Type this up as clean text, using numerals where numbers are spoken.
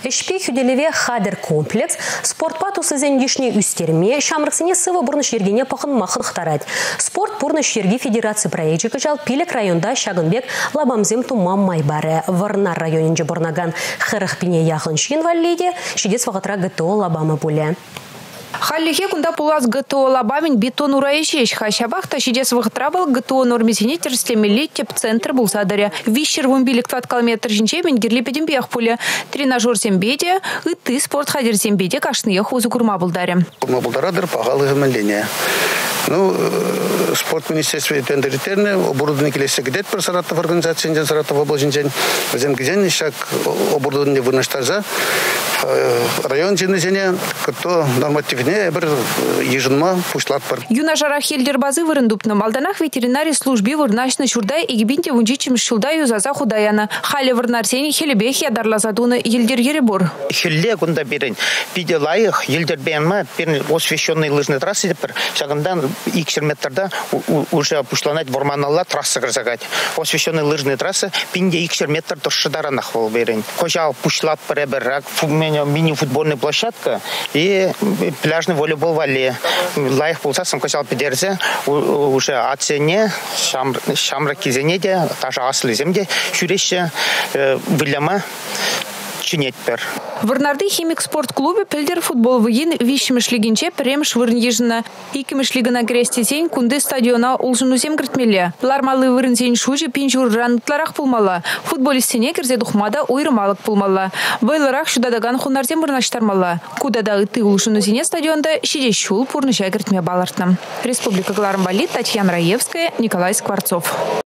Эшпе хүделеве хадер комплекс, спортпа тусызен ешне үстерме, шамрықсыне сывы бұрныш ергене пақын мақын қытарад. Спорт бұрныш ерге федерация проекті жал Пилек районда Шагынбек лабамзем тумам майбары. Варнар районынжы бұрнаган қырық пине яғын шин валлейде, шедес вағытра ГТО лабамы бұлі. Халлихе кунда пулас ГТО лабамин бетон урайшеш. Хащабахта шидес вахтрабал ГТО нормесине терстемели теп-центр булсадаря. Вищер вумбилик 20 километр жинчебен герлипедем бех пуле. Тренажер сембеде, и ты спорт хадер сембеде кашные хузу курма булдаре. Курма булдарадыр пағалы гамаления. Спорт министерстве тендеритерне оборудование келесе гидет per Саратов организациян Саратов облажинчен. Зем гизен шак оборудование вырнаштарза район жинезене кто нормативне бір ежинма пушлат бар. Юна жарах елдербазы вырындупны малданах ветеринарий службе вырнашны шурдай и гибинте вунчичим шулдаю заза худаяна. Хали вырнарсени хелебех ядарлазадуны елдер еребор. Хелле кунда берен пиделайых елдер бенма пен освещенный лыжный трассы тепер шагындан икшер метрда уже пушланать ворманалла трасса грызагать. Освещенный лыжные трассы пинде икшер метр тошшидаранах вол берен. Кожал пушлат переберак мини-футбольная площадка и пляжный волейбол вале. Лайх пулса сам кожал пидерзе уже оцене шамра кизенеде даже асли земде шуреше виляма чинетпер. Варнарды химик спорт-клубе пельдер футбол выин вишмишлигинче премш вырнежина. Икимишлигана грестезень кунды стадиона улжынузем гртмеле. Лармалы вырнзень шужи пинжур рантларах пулмала. Футболистине кирзе духмада уйрымалык пулмала. Вайларах шудадаган хунарзем вырнаштармала. Кудада ыты улжынузене стадионда шиде шул пурнышай гртме балартнам. Республика Гларамбали, Татьяна Раевская, Николай Скворцов.